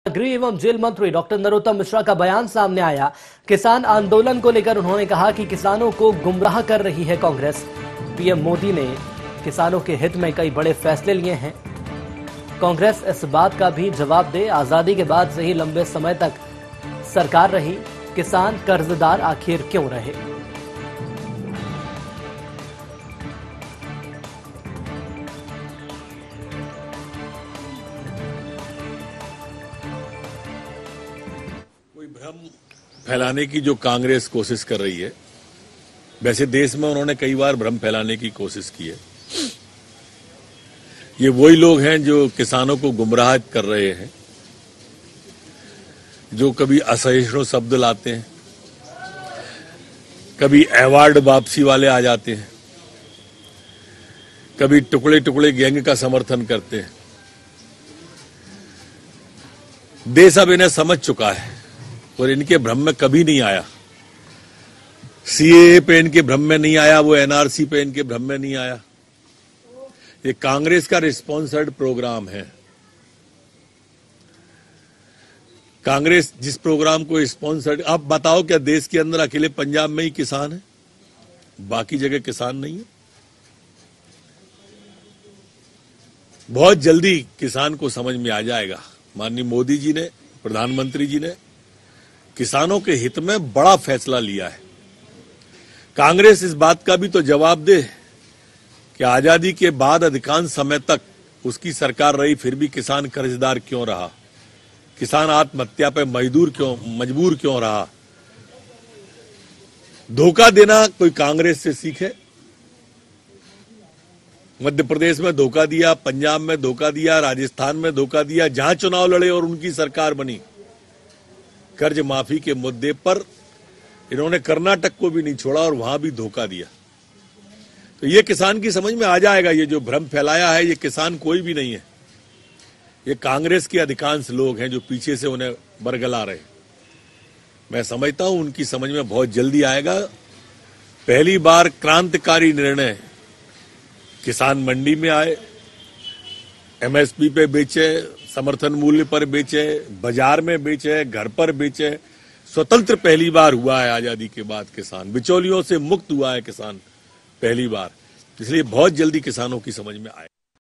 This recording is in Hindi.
गृह एवं जेल मंत्री डॉक्टर नरोत्तम मिश्रा का बयान सामने आया। किसान आंदोलन को लेकर उन्होंने कहा कि किसानों को गुमराह कर रही है कांग्रेस। पीएम मोदी ने किसानों के हित में कई बड़े फैसले लिए हैं। कांग्रेस इस बात का भी जवाब दे, आजादी के बाद से ही लंबे समय तक सरकार रही, किसान कर्जदार आखिर क्यों रहे। भ्रम फैलाने की जो कांग्रेस कोशिश कर रही है, वैसे देश में उन्होंने कई बार भ्रम फैलाने की कोशिश की है। ये वही लोग हैं जो किसानों को गुमराह कर रहे हैं, जो कभी असहिष्णु शब्द लाते हैं, कभी अवार्ड वापसी वाले आ जाते हैं, कभी टुकड़े टुकड़े गैंग का समर्थन करते हैं। देश अब इन्हें समझ चुका है और इनके भ्रम में कभी नहीं आया। सीएए पे इनके भ्रम में नहीं आया, वो एनआरसी पे इनके भ्रम में नहीं आया। ये कांग्रेस का रिस्पॉन्सर्ड प्रोग्राम है। कांग्रेस जिस प्रोग्राम को स्पॉन्सर्ड, आप बताओ क्या देश के अंदर अकेले पंजाब में ही किसान है, बाकी जगह किसान नहीं है? बहुत जल्दी किसान को समझ में आ जाएगा। माननीय मोदी जी ने, प्रधानमंत्री जी ने किसानों के हित में बड़ा फैसला लिया है। कांग्रेस इस बात का भी तो जवाब दे कि आजादी के बाद अधिकांश समय तक उसकी सरकार रही, फिर भी किसान कर्जदार क्यों रहा, किसान आत्महत्या पे मजबूर क्यों रहा। धोखा देना कोई कांग्रेस से सीखे। मध्य प्रदेश में धोखा दिया, पंजाब में धोखा दिया, राजस्थान में धोखा दिया, जहां चुनाव लड़े और उनकी सरकार बनी। कर्ज माफी के मुद्दे पर इन्होंने कर्नाटक को भी नहीं छोड़ा और वहां भी धोखा दिया। तो ये किसान की समझ में आ जाएगा। ये जो भ्रम फैलाया है, ये किसान कोई भी नहीं है, ये कांग्रेस के अधिकांश लोग हैं जो पीछे से उन्हें बरगला रहे। मैं समझता हूं उनकी समझ में बहुत जल्दी आएगा। पहली बार क्रांतिकारी निर्णय, किसान मंडी में आए, एमएसपी पे बेचे, समर्थन मूल्य पर बेचे, बाजार में बेचे, घर पर बेचे। स्वतंत्र पहली बार हुआ है आजादी के बाद। किसान बिचौलियों से मुक्त हुआ है, किसान पहली बार। इसलिए बहुत जल्दी किसानों की समझ में आए।